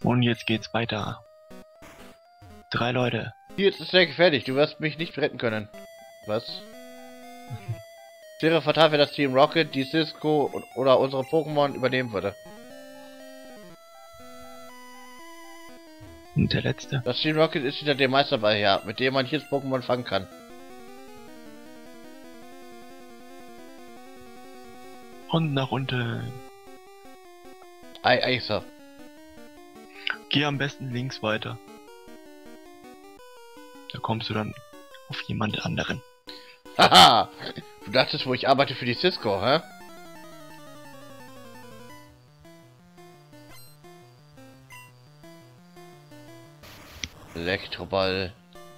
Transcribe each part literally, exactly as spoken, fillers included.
Und jetzt geht's weiter. Drei Leute. Hier ist es sehr gefährlich. Du wirst mich nicht retten können. Was? Es wäre fatal, wenn das Team Rocket die Cisco oder unsere Pokémon übernehmen würde. Und der letzte. Das Team Rocket ist hinter dem Meisterball her, mit dem man hier das Pokémon fangen kann. Und nach unten. Ei, ei, Sir. Geh am besten links weiter. Da kommst du dann auf jemand anderen. Haha! Du dachtest, wo ich arbeite für die Cisco, hä? Elektroball.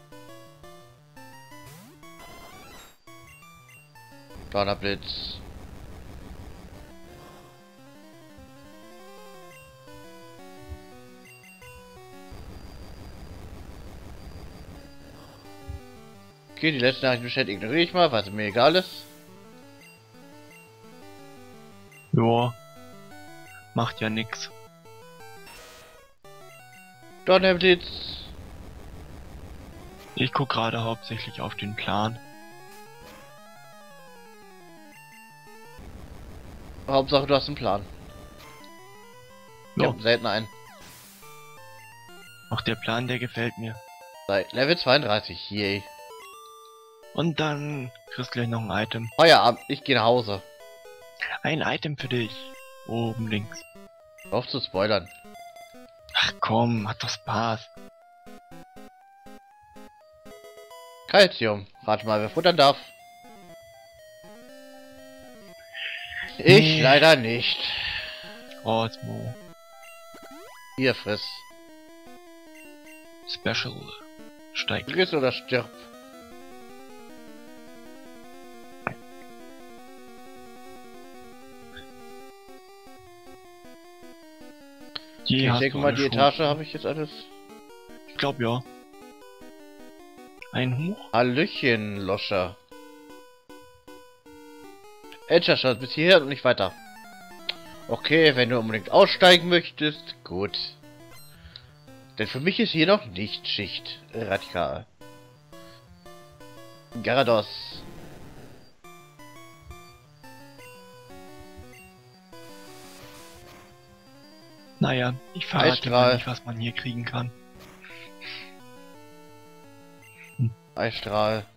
Donnerblitz. Okay, die letzte Nachricht bestellt ignoriere ich mal, was mir egal ist. Joa. Macht ja nix. Donnerblitz. Ich guck gerade hauptsächlich auf den Plan. Hauptsache, du hast einen Plan. Ja. Ja, selten einen. Auch der Plan, der gefällt mir. Bei Level zweiunddreißig, yay. Und dann kriegst du gleich noch ein Item. Feierabend, ich gehe nach Hause. Ein Item für dich. Oben links. Auf zu spoilern. Ach komm, hat doch Spaß. Calcium. Rate mal, wer futtern darf. Ich Nee. leider nicht. Osmo. Hier, friss. Special. Steigt. Friss oder stirb. Je Ich hast denke du mal, alle die schon. Etage habe ich jetzt alles. Ich glaube ja. Ein Hoch. Hallöchen, Loscher. Edger schaut bis hierher und nicht weiter. Okay, wenn du unbedingt aussteigen möchtest, gut. Denn für mich ist hier noch nicht Schicht. Radikal. Garados. Naja, ich verrate Eisstrahl. mal nicht, was man hier kriegen kann. Eisstrahl.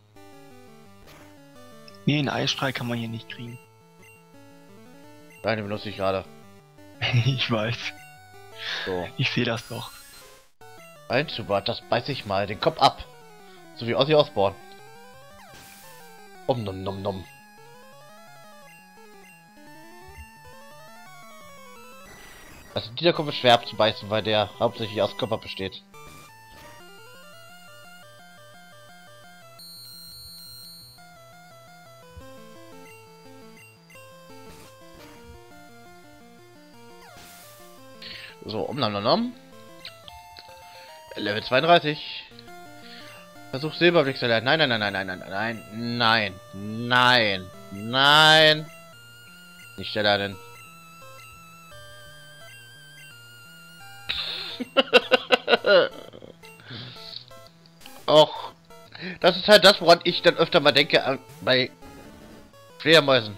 Nee, einen Eisstrahl kann man hier nicht kriegen. Deine benutze ich gerade. Ich weiß. So. Ich sehe das doch. Ein Zubat, das beiß ich mal den Kopf ab. So wie Ozzy Osbourne. Om nom nom nom. Also dieser Kopf ist schwer abzubeißen, weil der hauptsächlich aus Körper besteht. So, um nom nom nom. Level zweiunddreißig. Versuch Silberblick zu lernen. Nein, nein, nein, nein, nein, nein, nein, nein, nein, nein. Nicht lernen. Och, das ist halt das, woran ich dann öfter mal denke äh, bei Fledermäusen.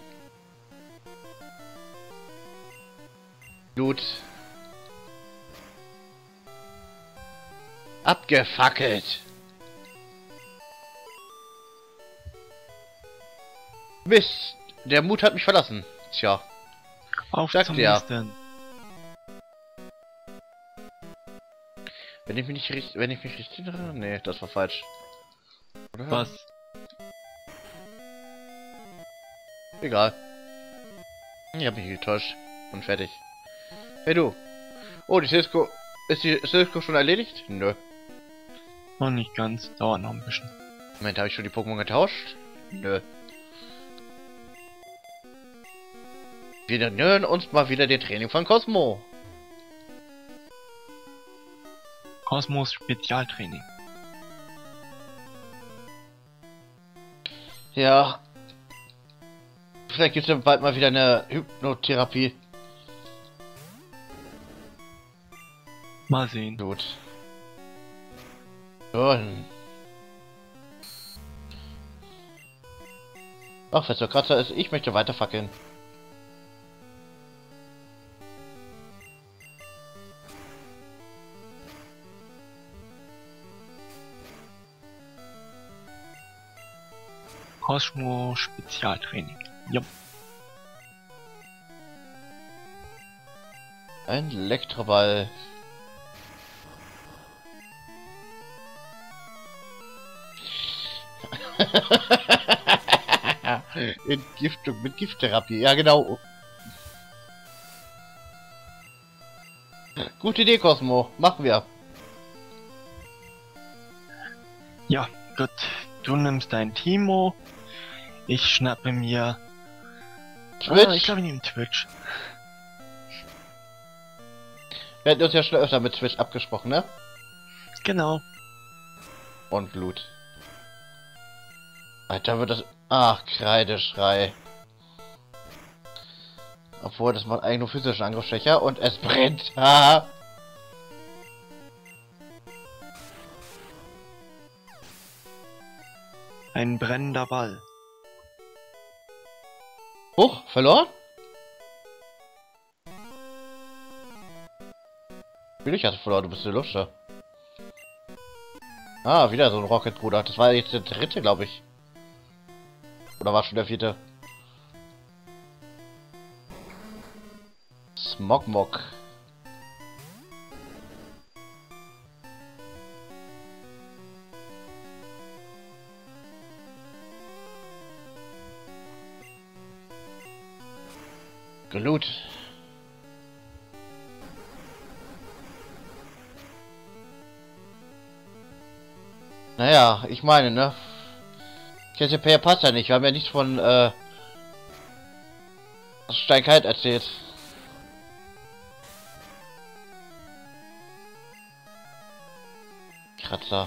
Gut. Abgefackelt. Mist, der Mut hat mich verlassen. Tja, Auf Sagt zum ja. nächsten. wenn ich mich nicht richtig, wenn ich mich richtig erinnere, nee, das war falsch. Oder? Was? Egal. Ich habe mich getäuscht und fertig. Hey du. Oh, die Cisco. Ist die Cisco schon erledigt? Nö. Noch nicht ganz. Dauert noch ein bisschen. Moment, habe ich schon die Pokémon getauscht? Nö. Wir nähern uns mal wieder dem Training von Cosmo. Kosmos Spezialtraining. Ja. Vielleicht gibt es ja bald mal wieder eine Hypnotherapie. Mal sehen. Gut. Schon. Ach, wenn es so Kratzer ist, ich möchte weiter fackeln. Cosmo Spezialtraining. Ja. Ein Elektroball. Entgiftung mit Gifttherapie. Ja, genau. Gute Idee, Cosmo. Machen wir. Ja, gut. Du nimmst dein Timo. Ich schnappe mir... Twitch. Ah, ich glaube, ich nehme Twitch. Wir hatten uns ja schon öfter mit Twitch abgesprochen, ne? Genau. Und Blut. Alter, wird das... Ach, Kreideschrei. Obwohl, das macht eigentlich nur physischen Angriffsschwächer und es brennt. Haha. Ein brennender Ball. Huch, verloren? Ich hatte verloren, du bist der Lutscher. Ah, wieder so ein Rocket, Bruder. Das war jetzt der dritte, glaube ich. Oder war schon der vierte? Smogmog. Glut. Naja, ich meine, ne? Cassiopeia passt ja nicht. Wir haben ja nichts von, äh... Steinkeit erzählt. Kratzer.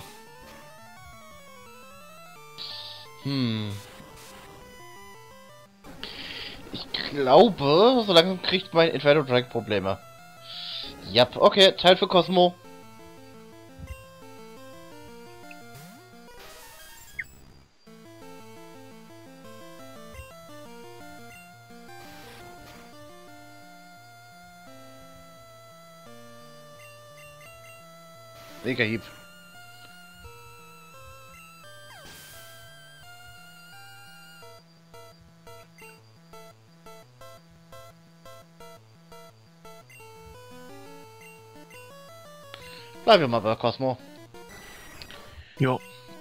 Hm. Ich glaube, so langsam kriegt mein Inferno Drag Probleme. Ja, okay, Teil für Cosmo. Mega Hieb. Bleiben wir mal bei Cosmo. Jo.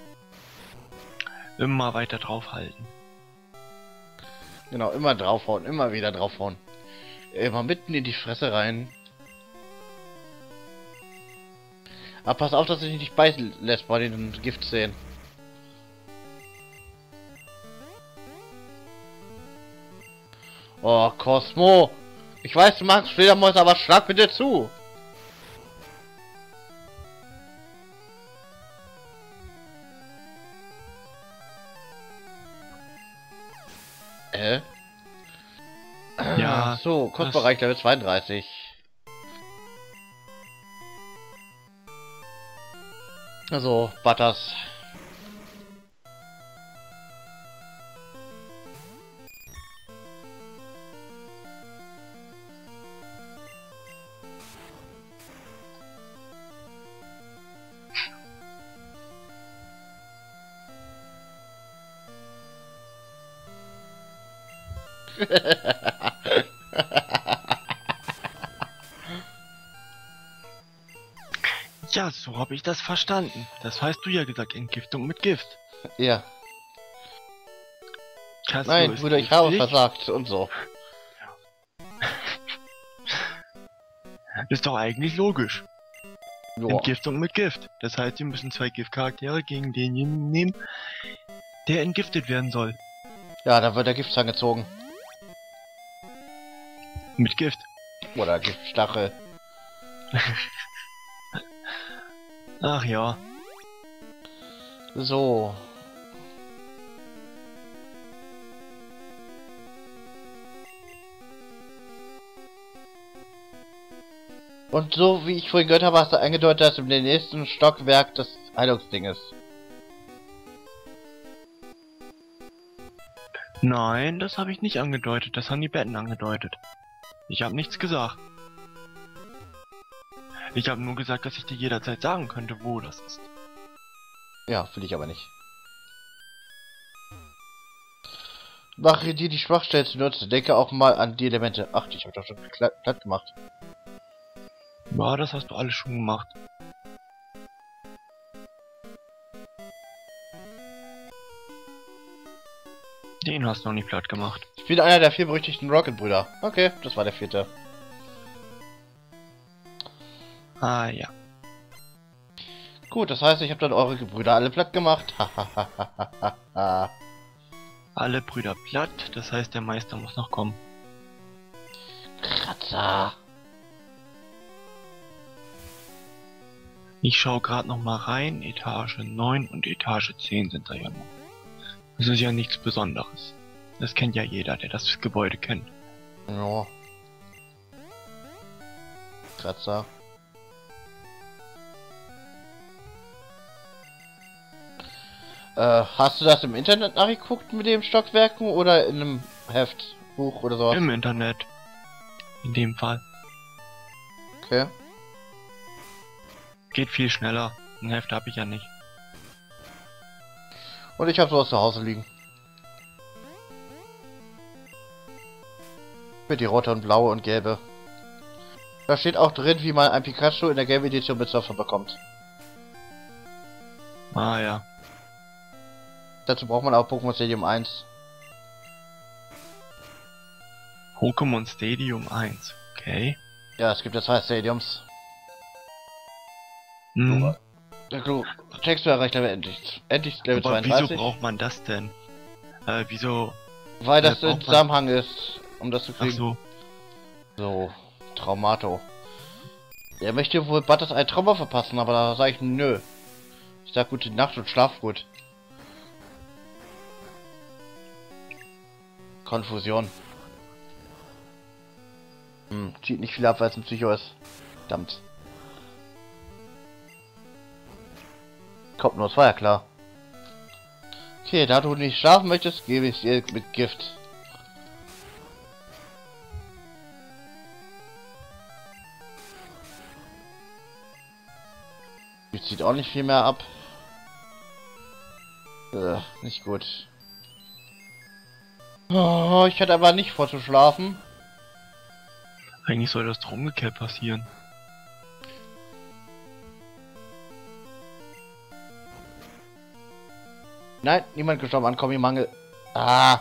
Immer weiter draufhalten. Genau, immer draufhauen, immer wieder draufhauen. Immer mitten in die Fresse rein. Aber pass auf, dass du dich nicht beißen lässt bei den Giftzähnen. Oh, Cosmo! Ich weiß, du magst Fledermäuse, aber schlag bitte zu! Äh? Ja. So, Kostbereich Level zweiunddreißig. Also, Butters. Ja, so habe ich das verstanden. Das heißt du ja gesagt, Entgiftung mit Gift. Ja. Cassio Nein, ist Bruder, ich habe giftig. versagt und so. Ist doch eigentlich logisch. Joa. Entgiftung mit Gift. Das heißt, wir müssen zwei Giftcharaktere gegen denjenigen nehmen, der entgiftet werden soll. Ja, da wird der Giftzahn gezogen. Mit Gift. Oder Giftstachel. Ach ja. So. Und so wie ich vorhin gehört habe, hast du angedeutet, dass im nächsten Stockwerk das Heilungsding ist. Nein, das habe ich nicht angedeutet. Das haben die Betten angedeutet. Ich habe nichts gesagt. Ich habe nur gesagt, dass ich dir jederzeit sagen könnte, wo das ist. Ja, will ich aber nicht. Mache dir die Schwachstellen zu nutzen. Denke auch mal an die Elemente. Ach, ich habe doch schon platt gemacht. Ja, das hast du alles schon gemacht. Den hast du noch nicht platt gemacht. Ich bin einer der vier berüchtigten Rocket-Brüder. Okay, das war der vierte. Ah ja. Gut, das heißt, ich habe dann eure Brüder alle platt gemacht. Hahaha. Alle Brüder platt, das heißt, der Meister muss noch kommen. Kratzer. Ich schaue gerade noch mal rein. Etage neun und Etage zehn sind da ja noch. Das ist ja nichts Besonderes. Das kennt ja jeder, der das Gebäude kennt. Ja. Kratzer. Äh, hast du das im Internet nachgeguckt mit den Stockwerken oder in einem Heft, Buch oder sowas? Im Internet. In dem Fall. Okay. Geht viel schneller. Ein Heft habe ich ja nicht. Und ich habe sowas zu Hause liegen. Mit die rote und blaue und gelbe. Da steht auch drin, wie man ein Pikachu in der gelben Edition mit Surfer bekommt. Ah ja. Dazu braucht man auch Pokémon Stadium eins. Pokémon Stadium eins. Okay. Ja, es gibt ja zwei Stadiums. Hm. Ja, du checkst du erreicht Level endlich. Endlich Level Aber zweiunddreißig. wieso braucht man das denn? Äh, wieso? Weil das äh, im braucht man- Zusammenhang ist, um das zu Ach kriegen. so. So, Traumato. Er möchte wohl Butters ein Trauma verpassen, aber da sage ich nö. Ich sag gute Nacht und schlaf gut. Konfusion. Hm, zieht nicht viel ab, weil es ein Psycho ist. Verdammt. Kommt nur, es war ja klar. Okay, da du nicht schlafen möchtest, gebe ich dir mit Gift. Die zieht auch nicht viel mehr ab. Äh, nicht gut. Oh, ich hatte aber nicht vor zu schlafen. Eigentlich soll das doch umgekehrt passieren. Nein, niemand gestorben an Kommimangel. Ah.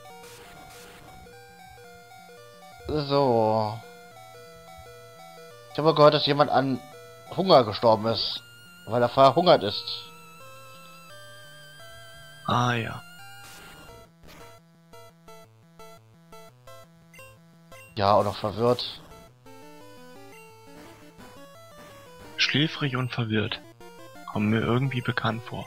So. Ich habe gehört, dass jemand an Hunger gestorben ist, weil er verhungert ist. Ah ja. Ja, auch noch verwirrt. Schläfrig und verwirrt. Kommen mir irgendwie bekannt vor.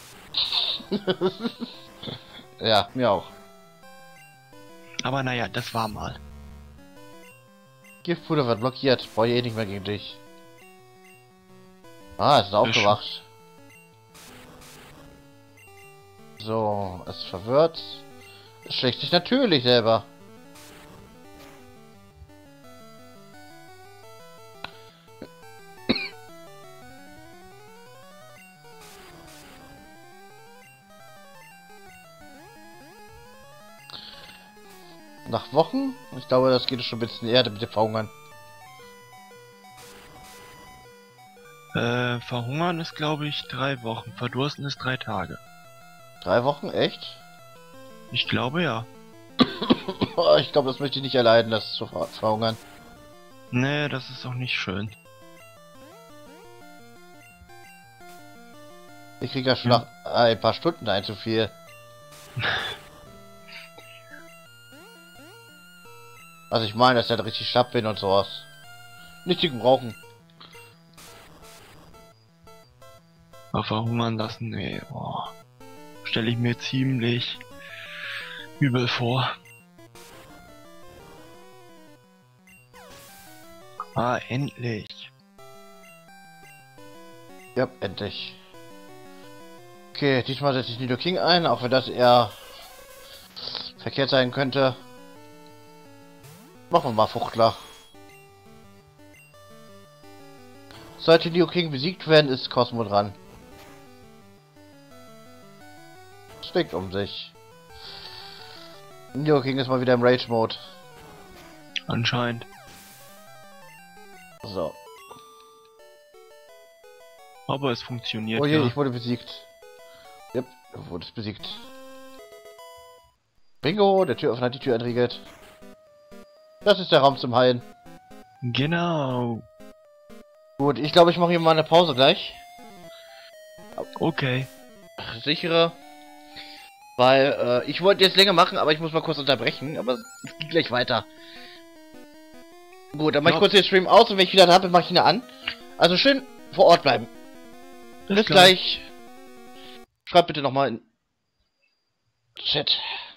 Ja, mir auch. Aber naja, das war mal. Giftpuder wird blockiert. Brauche ich eh nicht mehr gegen dich. Ah, es ist aufgewacht. So, es verwirrt. Es schlägt sich natürlich selber. Nach Wochen? Ich glaube, das geht schon ein bisschen eher mit dem Verhungern. Äh, verhungern ist glaube ich drei Wochen. Verdursten ist drei Tage. Drei Wochen? Echt? Ich glaube ja. Ich glaube, das möchte ich nicht erleiden, das zu ver verhungern. Nee, das ist auch nicht schön. Ich kriege ja schon nach ein paar Stunden ein zu viel. Also ich meine, dass ich halt richtig schlapp bin und sowas. Nicht zu gebrauchen. Aber verhungern lassen, nee, oh. Stelle ich mir ziemlich übel vor. Ah, endlich. Ja, endlich. Okay, diesmal setze ich Nido King ein, auch wenn das eher verkehrt sein könnte. Machen wir mal Fuchtler. Sollte Nido King besiegt werden, ist Cosmo dran. Schlägt um sich. Nido King ist mal wieder im Rage-Mode. Anscheinend. So. Aber es funktioniert. Oh je, ja. ich wurde besiegt. Yep, du wurdest besiegt. Bingo, der Türöffner hat die Tür entriegelt. Das ist der Raum zum Heilen. Genau. Gut, ich glaube, ich mache hier mal eine Pause gleich. Okay. Sichere. Weil, äh, ich wollte jetzt länger machen, aber ich muss mal kurz unterbrechen. Aber es geht gleich weiter. Gut, dann mache ich Ja. kurz den Stream aus und wenn ich wieder da bin, mache ich ihn an. Also schön vor Ort bleiben. Bis klar. gleich. Schreibt bitte nochmal in Chat.